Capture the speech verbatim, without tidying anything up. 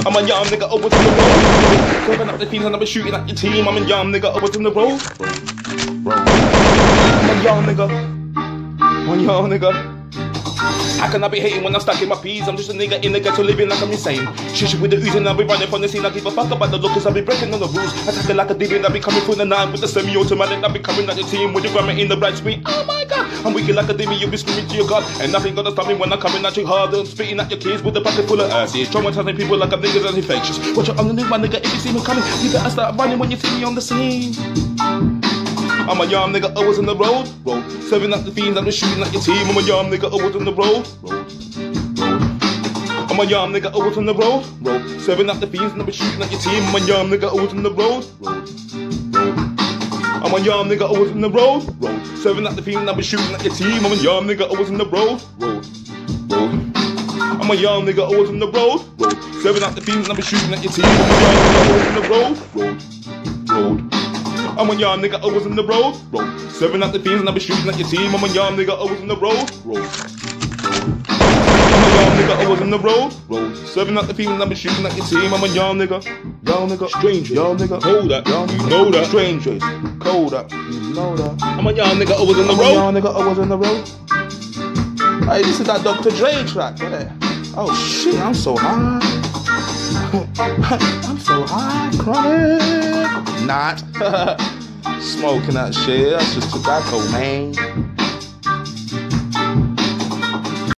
I'm a young nigga over to the road. Serving up the fiends and I'll be shooting at your team. I'm a young nigga over to the road. I'm a young nigga. I'm a young nigga. How can I be hating when I'm stuck in my peas? I'm just a nigga in the ghetto living like I'm insane. Shit with the oozing, I'll be running from the scene. I give a fuck about the lookers, I'll be breaking all the rules. Attacking like a demon, I'll be coming through the night with the semi-automatic. I'll be coming at your team with your grammar in the right speed. Oh my god, I'm wicked like a demon, you'll be screaming to your god. And nothing gonna stop me when I'm coming at you hard. I'm spitting at your kids with a bucket full of acid. Traumatizing people like I'm niggas and infectious. Watch out, I'm the new my nigga, if you see me coming, you better start running when you see me on the scene. I'm a young nigga, always on the road, road. Serving up the fiends, I'm just shooting at your team. I'm a young nigga, always on the road, road, road. I'm a young nigga, always on the road, road. Serving up the fiends, and I'm shooting at your team. I'm a young nigga, always on the road, road, road. I'm a young nigga, always on the road, road. Serving up the fiends, and I'm shooting at your team. I'm a young nigga, always on the road, road, road. I'm a young nigga, always on the road, road. Serving up the fiends, and I'm shooting at your team. I'm a young nigga, always on the road, road, road. I'm a young nigga, always on the road, road. Serving out the fiends and I'll be shooting at your team. I'm a young nigga, always on the road, road. I'm a young nigga, always on the road, road. Serving out the fiends and I'll be shooting at your team. I'm a young nigga, young nigga, stranger, young nigga, hold that, young, you know that, strangers, cold that, you know that. I'm a young nigga, always on the road, young nigga, always on the road. Hey, this is that Doctor Dre track, yeah. Oh shit, I'm so high. I'm so high, chronic. Not smoking that shit, that's just tobacco, man.